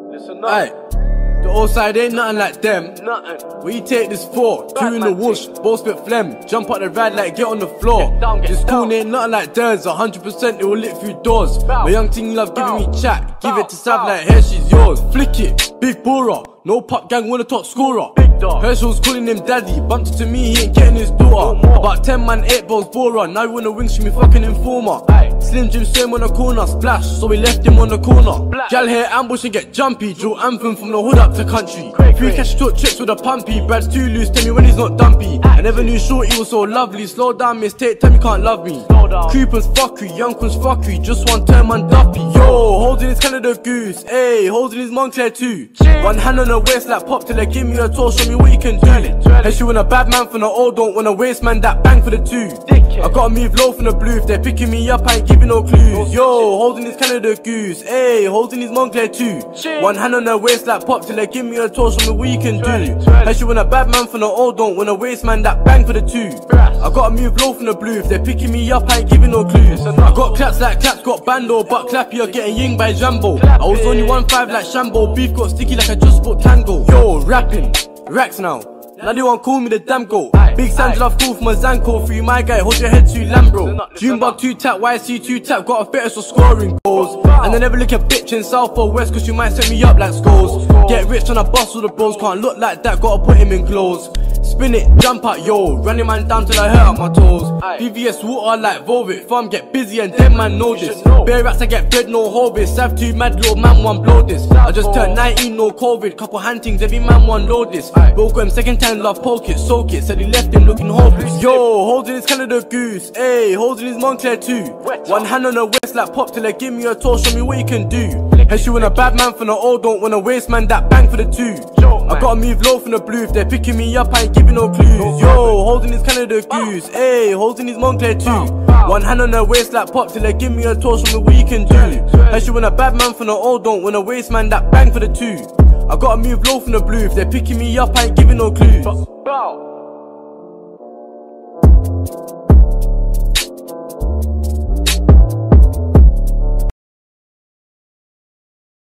Listen up. Aye. The old side ain't nothing like them. Nothing. Where you take this for? Two in the man whoosh, both spit phlegm. Jump out the ride like get on the floor. Get down, get This cool down. ain't nothing like theirs. 100% it will lit through doors. Bow. My young ting love giving me chat. Give Bow. it to Sav Bow. like here she's yours. Flick it, big bora. No pop gang, winner top scorer. Big dog. Herschel's calling him daddy. Bumped into me, he ain't getting his daughter. No more. About 10 man, 8 balls borer. Now you wanna wings, she me fucking informer. Aye. Slim Jim swim on the corner, splash. So we left him on the corner. Splash. Gal here ambush and get jumpy. Drill anthem from the hood up to country. Cray, Free cray. cash took trips with a pumpy. Brad's too loose, tell me when he's not dumpy. I never knew Shorty was so lovely. Slow down, mistake, tell me can't love me. Slow down. Creepers fuckery, youngsters fuckery. Just one turn man duppy. Yo, holding his Canada Goose. Ayy, holding his Montclair too. Cheers. One hand on her waist like pop till they give me a tour. Show me what you can do. Twirl it, twirl it. And she want a bad man from the old, don't want a waste man that bang for the two. Dickhead. I gotta move low from the blue. If they're picking me up, I ain't giving no clues. Yo, holding his Canada Goose. Ayy, holding his Montclair too. Cheers. One hand on her waist like pop till they give me a tour. Show me what you can Twirl do. it, twirl it. And she want a bad man from the old, don't want a waste man that bang for the two. Brass. I gotta move low from the blue. If they're picking me up, I ain't giving no clues. Listen I up. got claps like claps, got bando, but clappy, you're getting ying by Jambo. Clap I was it. only 1-5 like Shambo. Beef got sticky like I just bought Tango. Yo, rapping, racks now. Now they won't call me the damn goat. Aye, Big Sandra aye. love cool from a Zanko. Free my guy, hold your head to Lambro. Listen up, listen June bug up. 2 tap, YC 2 tap. Got a fittest for scoring goals. Wow. And I never look a bitch in South or West, cause you might set me up like scores. Scores. Get rich on a bus with the bros. Can't look like that, gotta put him in clothes. Spin it, jump out, yo. Running man down till I hurt out my toes. Aye. BVS water like Volvic. Farm get busy and them man know this. should know. Bare rats I get bread, no hobbies. Sav 2 mad little man one blow this. I just turned 19, no COVID. Couple huntings, every man one load this. Aye. Bro got him second time, love poke it, soak it. Said he left him looking hopeless. Yo, holding his Canada Goose. Ayy, holding his Montclair too. Wet One up. hand on the waist like pop till they give me a tour. Show me what you can do. And she want a bad man from the old, don't want a waste man that bang for the two. Joke, I man. gotta move low from the blue. If they're picking me up, I ain't giving no clues. Yo, holding his Canada Goose. Ayy, holding his Montclair too. bow. One hand on her waist like pop till they give me a tour. Show me what you can do. And she want a bad man from the old, don't want a waste man that bang for the two. I gotta move low from the blue. If they're picking me up, I ain't giving no clues. Bow.